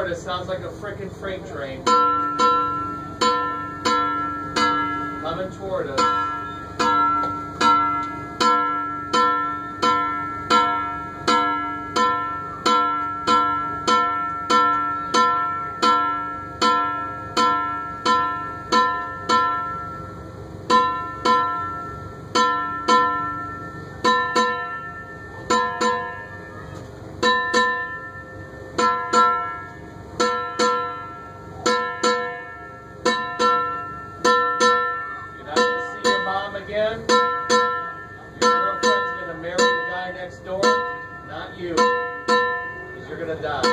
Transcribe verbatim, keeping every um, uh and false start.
toward us. Sounds like a frickin' freight train. Coming toward us. Again, your girlfriend's gonna marry the guy next door, not you, because you're gonna die.